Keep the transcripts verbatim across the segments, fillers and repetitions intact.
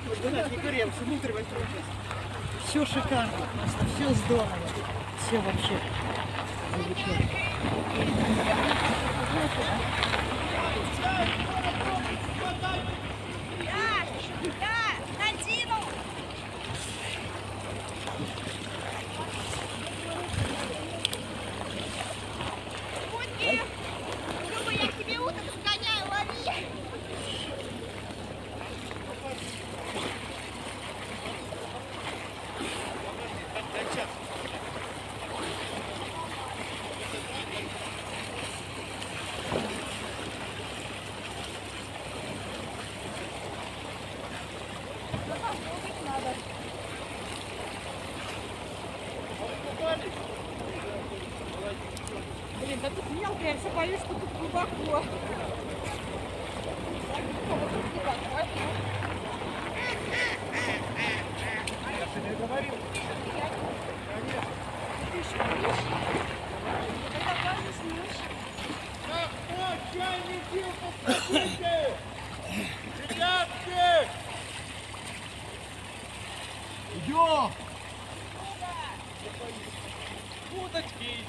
Все шикарно, просто все здорово. Все вообще замечательно. Блин, да тут мелко, я все боюсь, что тут глубоко. Я же не говорил. Какой чайный дел, подскажите! Ребятки! Идем! Удочки!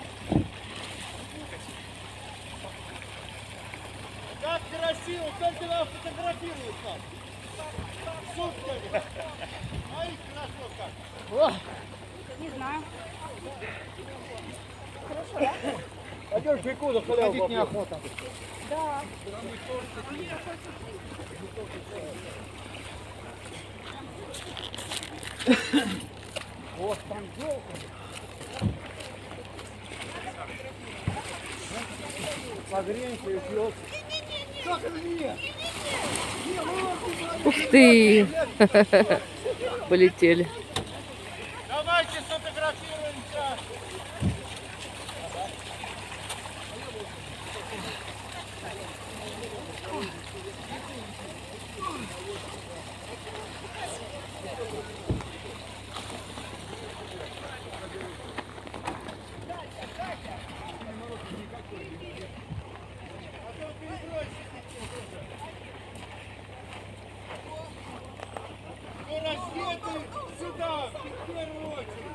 Как красиво! Только нас фотографируют там! Сутками! А их хорошо как! Не знаю. Пойдешь бегу за халяву. Ходить неохота. Да. Вот там елка. Погреемся и пьет. Как это не? Ух ты! Полетели. Давайте сфотографируемся. Раздетый сюда, в первую очередь.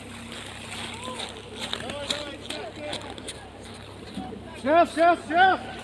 Давай, давай, сейчас, сейчас, сейчас.